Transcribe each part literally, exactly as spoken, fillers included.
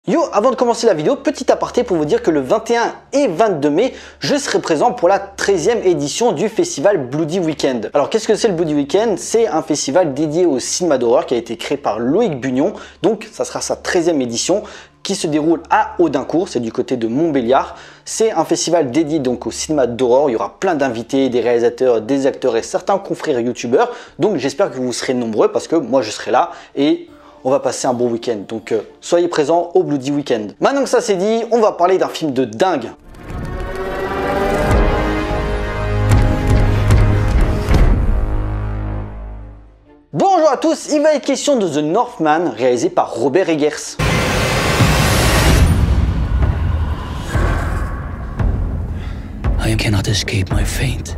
Yo, avant de commencer la vidéo, petit aparté pour vous dire que le vingt et un et vingt-deux mai, je serai présent pour la treizième édition du festival Bloody Weekend. Alors qu'est-ce que c'est le Bloody Weekend? C'est un festival dédié au cinéma d'horreur qui a été créé par Loïc Bugnon, donc ça sera sa treizième édition qui se déroule à Audincourt, c'est du côté de Montbéliard. C'est un festival dédié donc au cinéma d'horreur, il y aura plein d'invités, des réalisateurs, des acteurs et certains confrères youtubeurs, donc j'espère que vous serez nombreux parce que moi je serai là et on va passer un bon week-end, donc euh, soyez présents au Bloody Weekend. Maintenant que ça c'est dit, on va parler d'un film de dingue. Bonjour à tous, il va être question de The Northman, réalisé par Robert Eggers. I cannot escape my fate.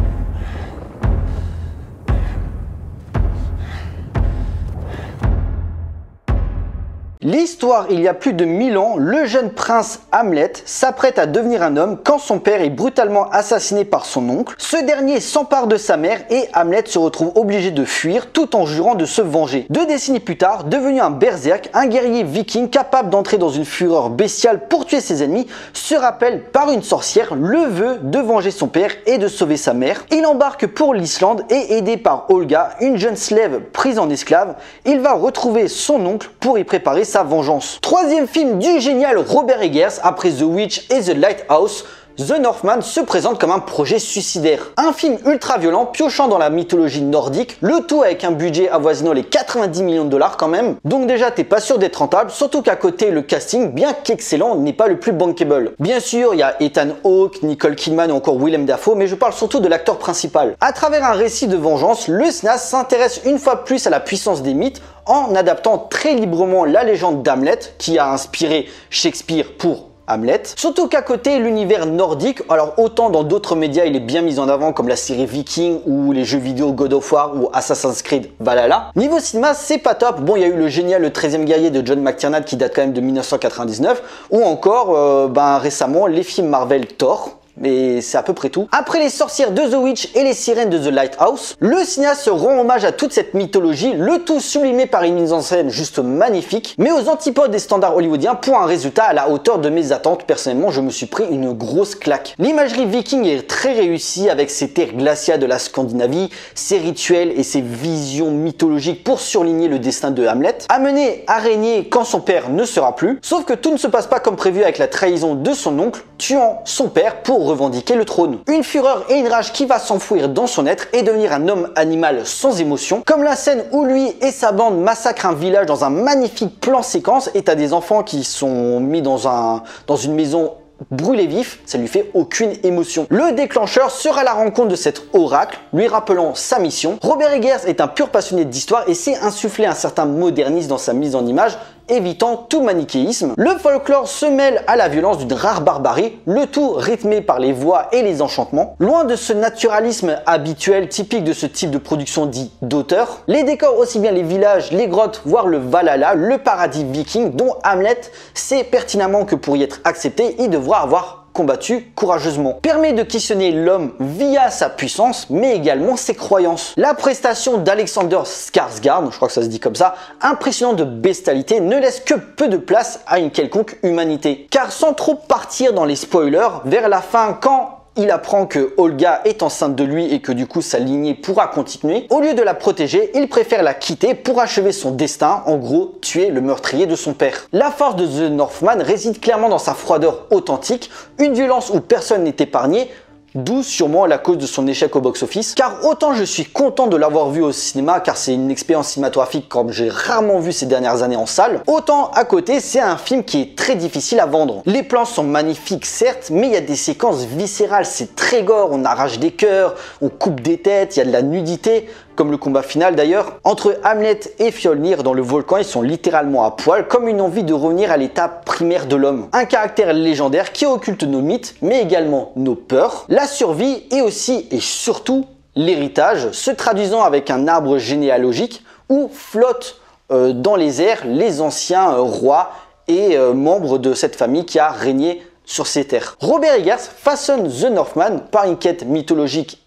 L'histoire, il y a plus de mille ans, le jeune prince Hamlet s'apprête à devenir un homme quand son père est brutalement assassiné par son oncle. Ce dernier s'empare de sa mère et Hamlet se retrouve obligé de fuir tout en jurant de se venger. Deux décennies plus tard, devenu un berserk, un guerrier viking capable d'entrer dans une fureur bestiale pour tuer ses ennemis, se rappelle par une sorcière le vœu de venger son père et de sauver sa mère. Il embarque pour l'Islande et aidé par Olga, une jeune slave prise en esclave, il va retrouver son oncle pour y préparer sa vengeance. Troisième film du génial Robert Eggers, après The Witch et The Lighthouse, The Northman se présente comme un projet suicidaire. Un film ultra violent, piochant dans la mythologie nordique, le tout avec un budget avoisinant les quatre-vingt-dix millions de dollars quand même. Donc déjà t'es pas sûr d'être rentable, surtout qu'à côté le casting, bien qu'excellent, n'est pas le plus bankable. Bien sûr, il y a Ethan Hawke, Nicole Kidman ou encore Willem Dafoe, mais je parle surtout de l'acteur principal. À travers un récit de vengeance, le C N A S s'intéresse une fois plus à la puissance des mythes, en adaptant très librement la légende d'Hamlet, qui a inspiré Shakespeare pour Hamlet. Surtout qu'à côté, l'univers nordique, alors autant dans d'autres médias il est bien mis en avant comme la série Viking ou les jeux vidéo God of War ou Assassin's Creed Valhalla. Niveau cinéma, c'est pas top. Bon, il y a eu le génial Le treizième guerrier de John McTiernan qui date quand même de mille neuf cent quatre-vingt-dix-neuf, ou encore euh, ben, récemment les films Marvel Thor. Mais c'est à peu près tout. Après les sorcières de The Witch et les sirènes de The Lighthouse, le cinéaste rend hommage à toute cette mythologie, le tout sublimé par une mise en scène juste magnifique, mais aux antipodes des standards hollywoodiens pour un résultat à la hauteur de mes attentes. Personnellement, je me suis pris une grosse claque. L'imagerie viking est très réussie avec ces terres glaciales de la Scandinavie, ses rituels et ses visions mythologiques pour surligner le destin de Hamlet, amené à régner quand son père ne sera plus. Sauf que tout ne se passe pas comme prévu avec la trahison de son oncle, tuant son père pour revendiquer le trône. Une fureur et une rage qui va s'enfouir dans son être et devenir un homme animal sans émotion, comme la scène où lui et sa bande massacrent un village dans un magnifique plan séquence et t'as des enfants qui sont mis dans, un, dans une maison brûlé vif, ça lui fait aucune émotion. Le déclencheur sera la rencontre de cet oracle, lui rappelant sa mission. Robert Eggers est un pur passionné d'histoire et sait insuffler un certain modernisme dans sa mise en image, évitant tout manichéisme. Le folklore se mêle à la violence d'une rare barbarie, le tout rythmé par les voix et les enchantements. Loin de ce naturalisme habituel typique de ce type de production dit d'auteur, les décors aussi bien les villages, les grottes, voire le Valhalla, le paradis viking dont Hamlet sait pertinemment que pour y être accepté, il devra avoir combattu courageusement. Permet de questionner l'homme via sa puissance, mais également ses croyances. La prestation d'Alexander Skarsgård, je crois que ça se dit comme ça, impressionnant de bestialité, ne laisse que peu de place à une quelconque humanité. Car sans trop partir dans les spoilers, vers la fin, quand il apprend que Olga est enceinte de lui et que du coup sa lignée pourra continuer, au lieu de la protéger, il préfère la quitter pour achever son destin, en gros tuer le meurtrier de son père. La force de The Northman réside clairement dans sa froideur authentique, une violence où personne n'est épargné, d'où sûrement la cause de son échec au box-office. Car autant je suis content de l'avoir vu au cinéma, car c'est une expérience cinématographique comme j'ai rarement vu ces dernières années en salle, autant à côté c'est un film qui est très difficile à vendre. Les plans sont magnifiques certes, mais il y a des séquences viscérales, c'est très gore, on arrache des cœurs, on coupe des têtes, il y a de la nudité, comme le combat final d'ailleurs. Entre Hamlet et Fjolnir dans le volcan, ils sont littéralement à poil, comme une envie de revenir à l'état primaire de l'homme. Un caractère légendaire qui occulte nos mythes, mais également nos peurs, la survie et aussi et surtout l'héritage, se traduisant avec un arbre généalogique où flottent euh, dans les airs les anciens euh, rois et euh, membres de cette famille qui a régné sur ces terres. Robert Eggers façonne The Northman par une quête mythologique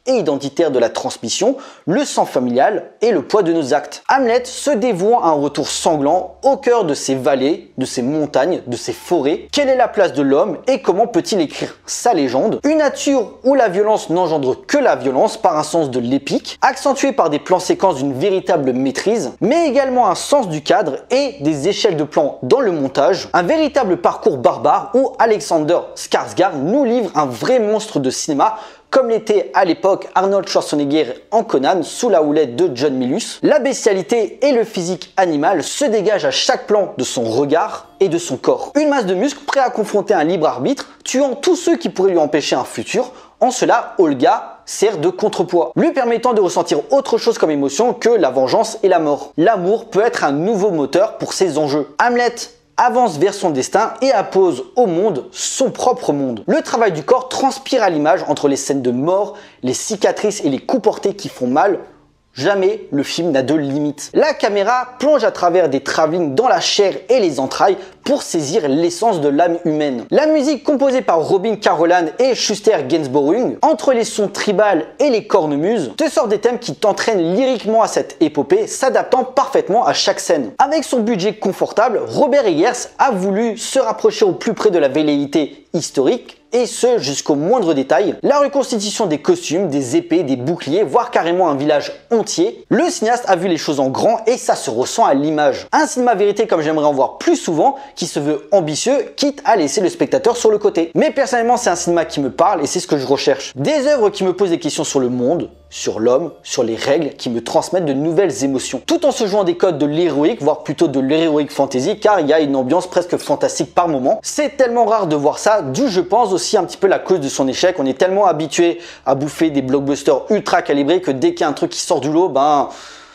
et identitaire de la transmission, le sang familial et le poids de nos actes. Hamlet se dévouant à un retour sanglant au cœur de ces vallées, de ces montagnes, de ces forêts. Quelle est la place de l'homme et comment peut-il écrire sa légende? Une nature où la violence n'engendre que la violence par un sens de l'épique, accentué par des plans séquences d'une véritable maîtrise, mais également un sens du cadre et des échelles de plans dans le montage. Un véritable parcours barbare où Alexander Skarsgård nous livre un vrai monstre de cinéma, comme l'était à l'époque Arnold Schwarzenegger en Conan sous la houlette de John Milius. La bestialité et le physique animal se dégagent à chaque plan de son regard et de son corps. Une masse de muscles prêt à confronter un libre arbitre, tuant tous ceux qui pourraient lui empêcher un futur. En cela, Olga sert de contrepoids, lui permettant de ressentir autre chose comme émotion que la vengeance et la mort. L'amour peut être un nouveau moteur pour ses enjeux. Hamlet avance vers son destin et appose au monde son propre monde. Le travail du corps transpire à l'image entre les scènes de mort, les cicatrices et les coups portés qui font mal. Jamais le film n'a de limite. La caméra plonge à travers des travelling dans la chair et les entrailles pour saisir l'essence de l'âme humaine. La musique composée par Robin Carolan et Schuster Gainsborough, entre les sons tribales et les cornemuses, te sort des thèmes qui t'entraînent lyriquement à cette épopée, s'adaptant parfaitement à chaque scène. Avec son budget confortable, Robert Eggers a voulu se rapprocher au plus près de la velléité historique, et ce jusqu'au moindre détail. La reconstitution des costumes, des épées, des boucliers, voire carrément un village entier. Le cinéaste a vu les choses en grand et ça se ressent à l'image. Un cinéma vérité comme j'aimerais en voir plus souvent, qui se veut ambitieux, quitte à laisser le spectateur sur le côté. Mais personnellement, c'est un cinéma qui me parle et c'est ce que je recherche. Des œuvres qui me posent des questions sur le monde, sur l'homme, sur les règles, qui me transmettent de nouvelles émotions. Tout en se jouant des codes de l'héroïque, voire plutôt de l'héroïque fantasy, car il y a une ambiance presque fantastique par moment. C'est tellement rare de voir ça, d'où je pense aussi un petit peu la cause de son échec. On est tellement habitué à bouffer des blockbusters ultra calibrés que dès qu'il y a un truc qui sort du lot, ben...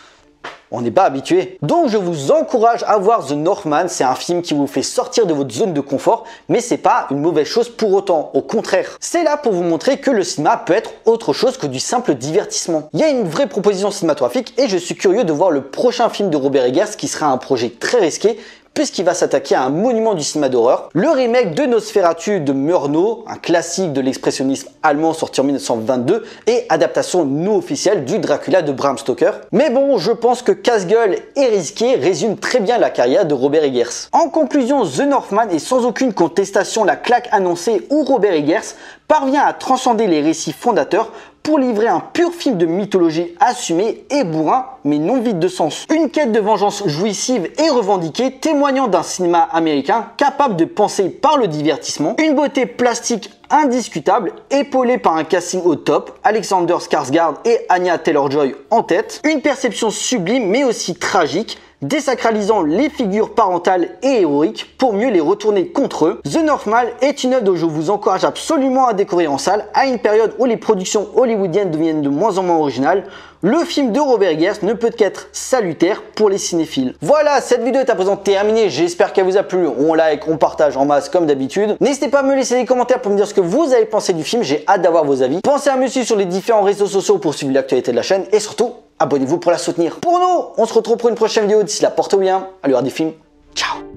on n'est pas habitué. Donc je vous encourage à voir The Northman, c'est un film qui vous fait sortir de votre zone de confort, mais c'est pas une mauvaise chose pour autant, au contraire. C'est là pour vous montrer que le cinéma peut être autre chose que du simple divertissement. Il y a une vraie proposition cinématographique et je suis curieux de voir le prochain film de Robert Eggers qui sera un projet très risqué, puisqu'il va s'attaquer à un monument du cinéma d'horreur, le remake de Nosferatu de Murnau, un classique de l'expressionnisme allemand sorti en mille neuf cent vingt-deux et adaptation non officielle du Dracula de Bram Stoker. Mais bon, je pense que casse-gueule et risqué résume très bien la carrière de Robert Eggers. En conclusion, The Northman est sans aucune contestation la claque annoncée où Robert Eggers parvient à transcender les récits fondateurs pour livrer un pur film de mythologie assumé et bourrin, mais non vide de sens. Une quête de vengeance jouissive et revendiquée, témoignant d'un cinéma américain capable de penser par le divertissement, une beauté plastique indiscutable, épaulée par un casting au top, Alexander Skarsgård et Anya Taylor-Joy en tête, une perception sublime mais aussi tragique, désacralisant les figures parentales et héroïques pour mieux les retourner contre eux. The Northman est une œuvre dont je vous encourage absolument à découvrir en salle à une période où les productions hollywoodiennes deviennent de moins en moins originales. Le film de Robert Eggers ne peut qu'être salutaire pour les cinéphiles. Voilà, cette vidéo est à présent terminée. J'espère qu'elle vous a plu. On like, on partage en masse comme d'habitude. N'hésitez pas à me laisser des commentaires pour me dire ce que vous avez pensé du film. J'ai hâte d'avoir vos avis. Pensez à me suivre sur les différents réseaux sociaux pour suivre l'actualité de la chaîne et surtout, abonnez-vous pour la soutenir. Pour nous, on se retrouve pour une prochaine vidéo. D'ici là, portez-vous bien. Allez voir des films. Ciao.